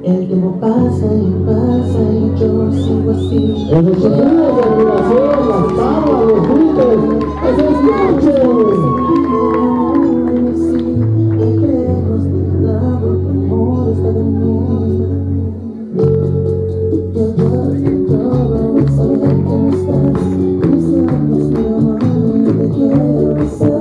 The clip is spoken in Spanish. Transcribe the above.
El tiempo pasa y yo sigo así. En nuestros días de admiración, las tablas, los gritos, esas noches. Hay que dejarnos de lado, tu amor está de mí. Yo todo, saber que no estás. Mis labios, mi amor, te quiero besar.